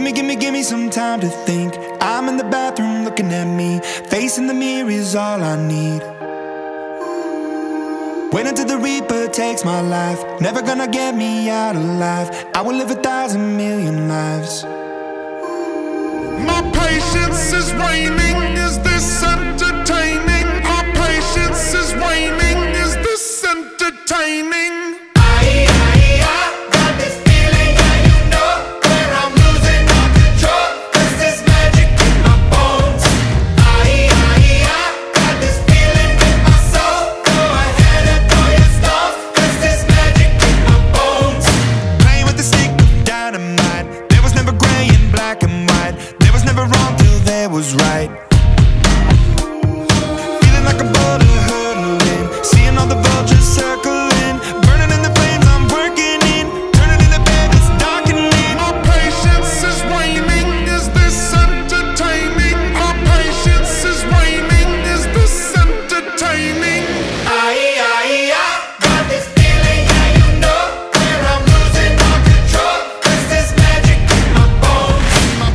Give me some time to think. I'm in the bathroom looking at me. Facing the mirror is all I need. Wait until the Reaper takes my life. Never gonna get me out alive. I will live 1,000 million lives. My patience is waning. Is this entertaining? Our patience is waning. Is this entertaining? Was right. Feeling like a boulder hurtling, seeing all the vultures circling, burning in the flames I'm working in, turning in the bed that's darkening. Our patience is waning. Is this entertaining? Our patience is waning. Is this entertaining? I got this feeling, yeah, you know, where I'm losing all control. 'Cause there's magic in my bones.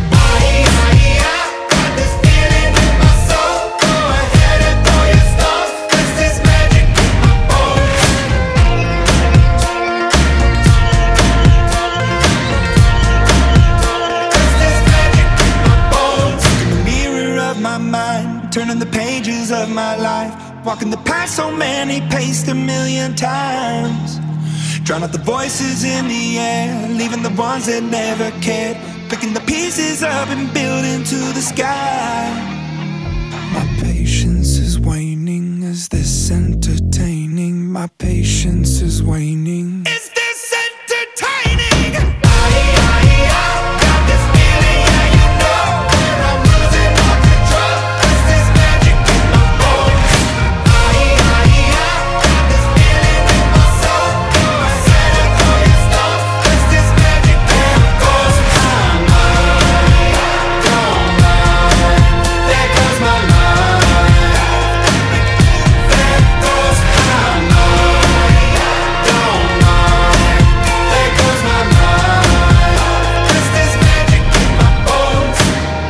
Turning the pages of my life, walking the path so many paced 1,000,000 times. Drown out the voices in the air, leaving the ones that never cared. Picking the pieces up and building to the sky. My patience is waning. Is this entertaining? My patience is waning. Is this entertaining? Got this feeling, yeah, you know, where I'm losing all control. 'Cause there's magic in my bones. Got this feeling in my soul. Go ahead and throw your stones. 'Cause there's magic in my bones. Don't mind. There goes my mind. There goes my mind. Don't mind. There goes my mind. 'Cause there's magic in my bones.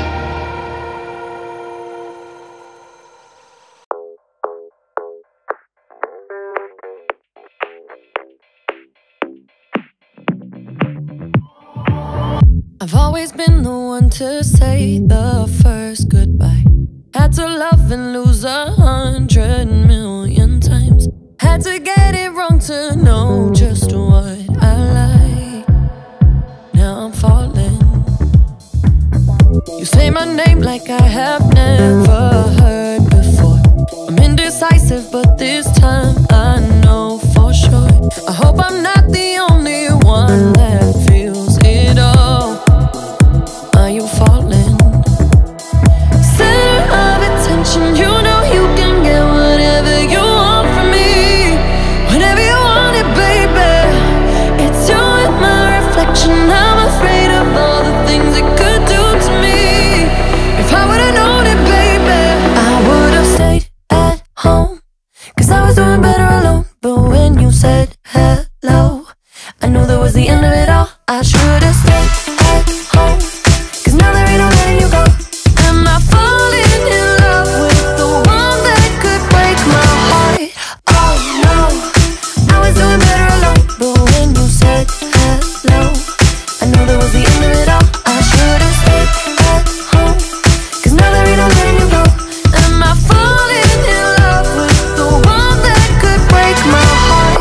I've always been the one to say the first goodbye. Had to love and lose 100,000,000 times. Had to get it wrong to know just what I like. Now I'm falling. You say my name like I have never heard before. I'm indecisive, but this time I know for sure. I hope I'm not the only one that feels it all. Are you falling? Center of attention, you know you can get whatever you want from me. Whenever you want it, baby. It's you and my reflection. I'm afraid of all the things it could do to me. If I would've known it, baby, I would've stayed at home. 'Cause I was doing better alone. But when you said hello, I knew that was the end of it all. I should've stayed at home. 'Cause now there ain't no letting you go. Am I falling in love with the one that could break my heart? Oh no, I was doing better alone. But when you said hello, I knew that was the end of it all. I should've stayed at home. 'Cause now there ain't no letting you go. Am I falling in love with the one that could break my heart?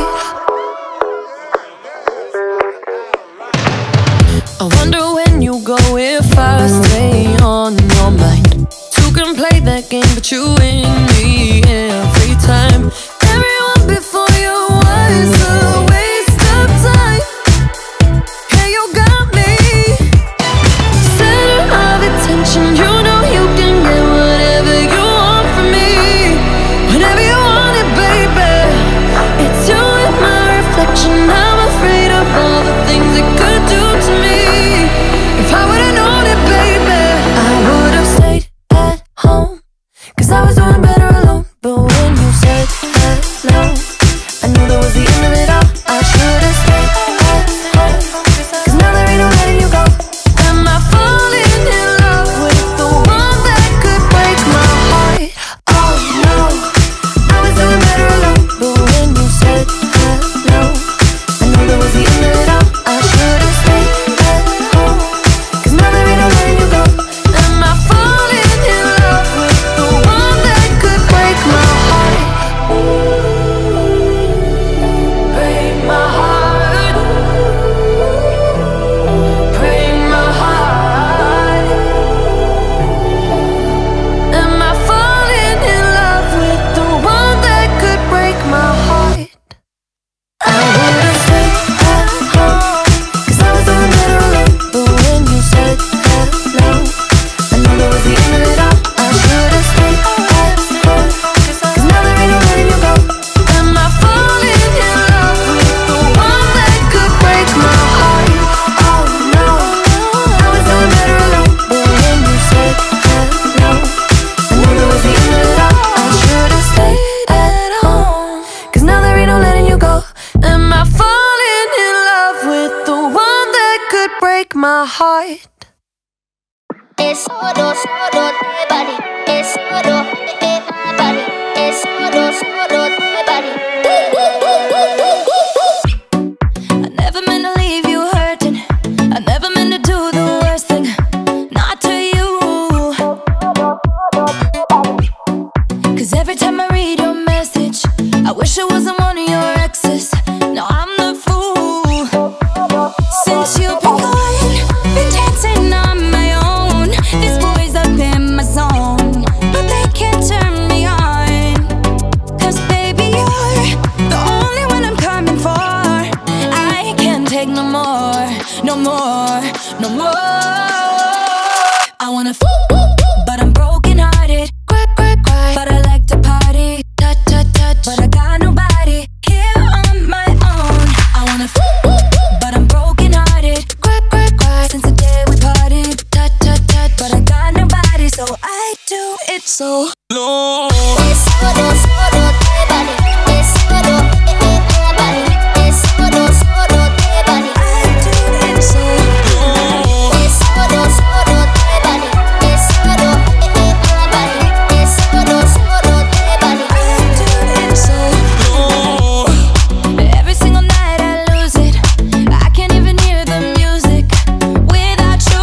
I wonder when you go if I stay on your mind. Two can play that game, but you win me every time. Everyone before you was a waste of time. Hey, you got me. Center of attention, you know you can get whatever you want from me. Whenever you want it, baby. It's you and my reflection. I'm afraid of all the things it could do to me. If I would've known it, baby, I would've stayed at home. 'Cause I was doing better alone. But my heart. Es solo de body. Es solo de body. Es solo de body. I never meant to leave you hurting. I never meant to do the worst thing. Not to you. 'Cause every time I read your message, I wish it wasn't one of your exes. No, I'm the fool. Since you've been gone, been dancing on my own. These boys up in my zone, but they can't turn me on. 'Cause baby, you're the only one I'm coming for. I can't take no more, no more, no more. I wanna but I'm broken hearted. Cry, but I like to party. Touch, but I got nobody here on my own. I wanna but I'm broken hearted. Cry, since the day we parted. Touch, but I got nobody, so I do it so low. Es solo de body. Es solo de body. Es solo de body. I do it so low. Es solo de body. Es solo de body. Es solo de body. I do it so low. Every single night I lose it. I can't even hear the music without you.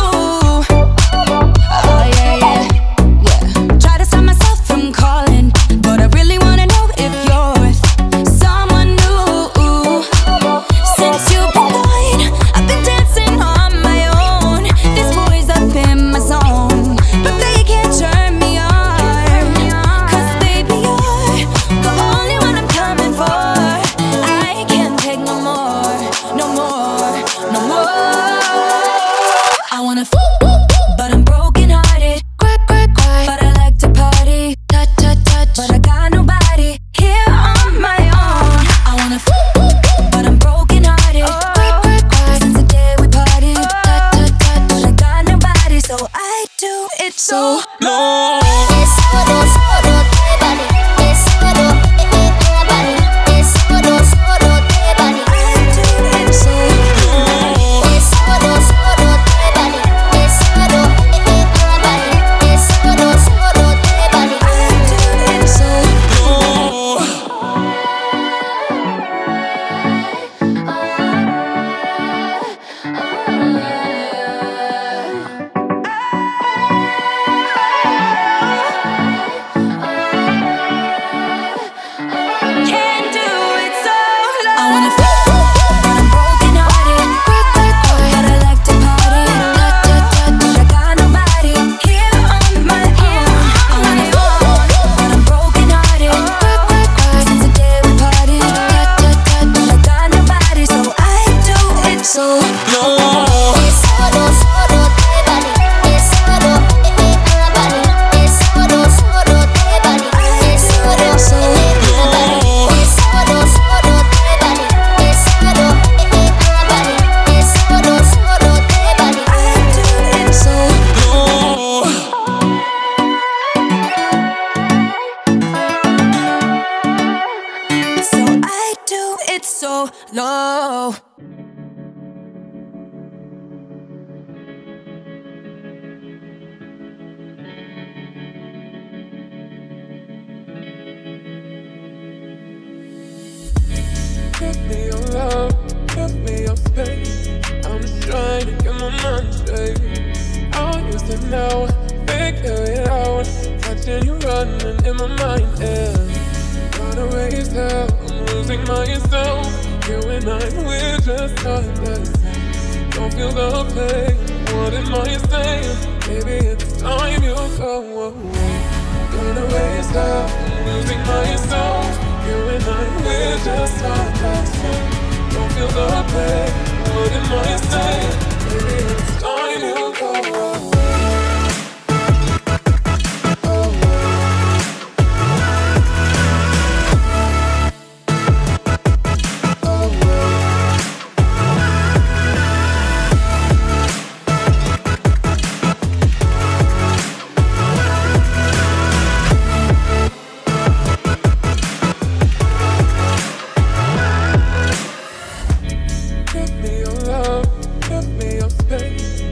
Oh yeah. Try to stop myself from calling, but I really wanna know if you're with someone new. Since you've been gone, I've been dancing on my own. This boy's up in my zone, but they can't turn me on. 'Cause baby, you're the only one I'm coming for. I can't take no more, no more, no more. I wanna but I'm broken hearted. Cry, but I like to party. Touch, but I got nobody here on my own. I wanna but I'm broken hearted. Cry, since the day we parted. Touch, but I got nobody, so I do it so low. Es solo de body. Es solo de body. Es solo de body. I do it so low. Es solo de body. Es solo de body. Es solo de body. I do it so low. Can't do it so low. I wanna but I'm broken hearted. But I like to party. But I got nobody here on my own. I wanna but I'm broken hearted. Since the day we parted. But I got nobody, so I do it so low. Es solo de body. Es solo de body. Es solo de body. Es solo de body. Es solo de body. Es solo de body. Es solo de body. I do it so low. So I do it so low. Give me your love, give me your space. I'm just trying to get my mind straight. I'll use it now, figure it out. Catching you running in my mind, yeah. Gotta raise hell, I'm losing myself. You and I, we're just heartless. Don't feel the pain, what am I saying? Maybe it's time you go away. Gotta raise hell, I'm losing myself. You and I, we're just heartless. Don't feel the pain, what am I saying? Maybe it's time you go away. Give me your love, give me your space.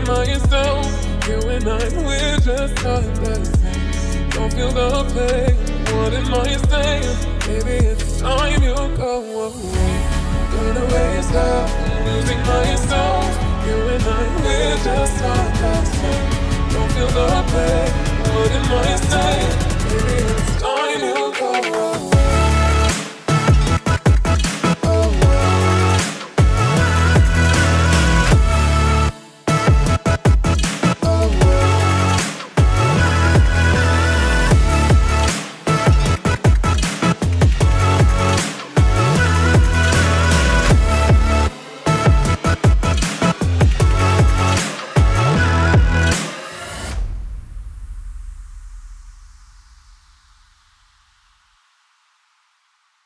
myself. You and I, we're just not the same. Don't feel the pain. What am I saying? Maybe it's time you go away. Gonna waste out, losing myself. You and I, we're just not the same. Don't feel the pain. What am I saying? Maybe it's time you go away.